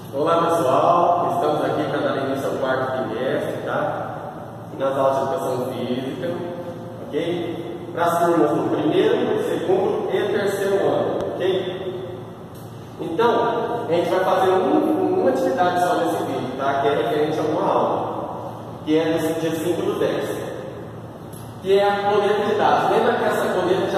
Olá pessoal, estamos aqui para dar início ao quarto trimestre, tá? Nas aulas de educação física, ok? Para as turmas do primeiro, segundo e terceiro ano, ok? Então, a gente vai fazer uma atividade só nesse vídeo, tá? Que é referente a uma aula, que é no dia 5 do 10, que é a coleta de dados. Lembra que essa coleta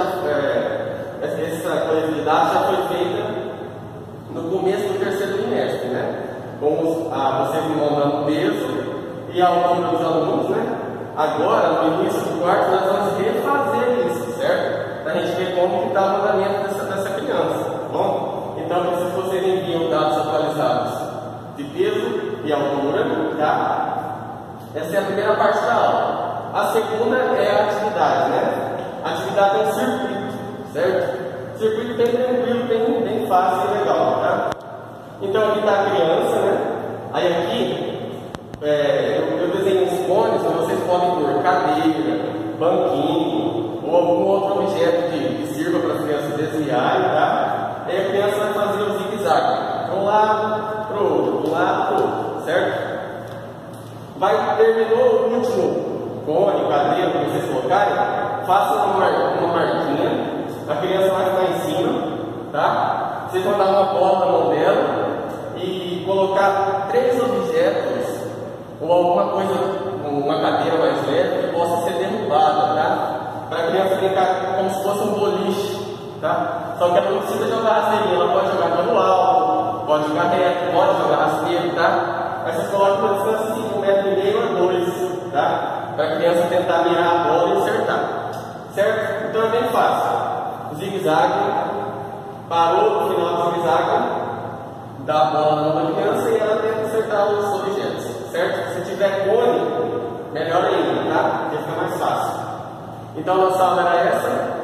já foi feita no começo do terceiro trimestre, né? Com vocês me mandando o peso e a altura dos alunos, né? Agora, no início do quarto, nós vamos refazer isso, certo? Para a gente ver como está o andamento dessa criança, tá bom? Então, se vocês enviam dados atualizados de peso e altura, tá? Essa é a primeira parte da aula. A segunda é a atividade, né? A atividade é um circuito, certo? Circuito bem tranquilo, bem fácil e legal, tá? Então aqui está a criança, né? Aí aqui eu desenhei uns cones, então vocês podem pôr cadeira, banquinho ou algum outro objeto que sirva para as crianças desviarem, tá? Aí a criança vai fazer o zigue-zague, para um lado, para o outro, de um lado, para o outro, certo? Terminou o último cone, cadeira que vocês colocarem, faça uma marquinha. A criança vai ficar em cima, tá? Vocês vão dar uma bola na mão dela e colocar 3 objetos ou alguma coisa, uma cadeira mais leve que possa ser derrubada, tá? Para a criança brincar como se fosse um boliche, tá? Só que ela não precisa jogar rasteirinha, ela pode jogar pelo alto, pode jogar reto, pode jogar rasteiro, tá? Aí vocês colocam uma distância de 1,5 m a 2, tá? Para a criança tentar mirar a bola e acertar, certo? Então é bem fácil. Zigue-zague, parou no final do zigue-zague, dá a bola na mão da criança e ela tenta acertar os objetos, certo? Se tiver cone, melhor ainda, tá? Porque fica mais fácil. Então, nossa aula era essa.